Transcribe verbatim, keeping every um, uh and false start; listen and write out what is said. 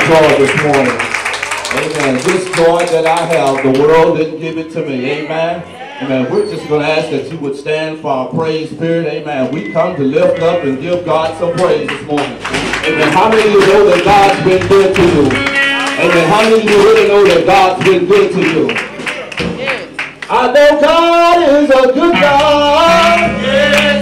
joy this morning. Amen. This joy that I have, the world didn't give it to me. Amen. Amen. We're just going to ask that you would stand for our praise period. Amen. We come to lift up and give God some praise this morning. Amen. How many of you know that God's been good to you? Amen. How many of you really know that God's been good to you? I know God is a good God.